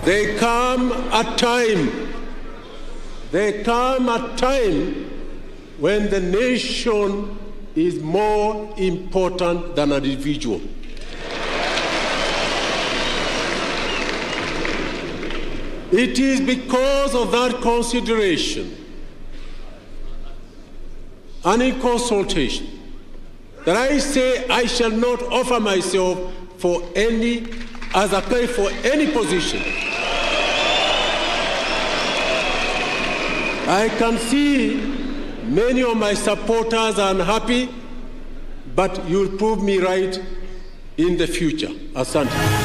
There come a time when the nation is more important than an individual. It is because of that consideration and in consultation that I say I shall not offer myself for any position. I can see many of my supporters are unhappy, but you'll prove me right in the future. Asante.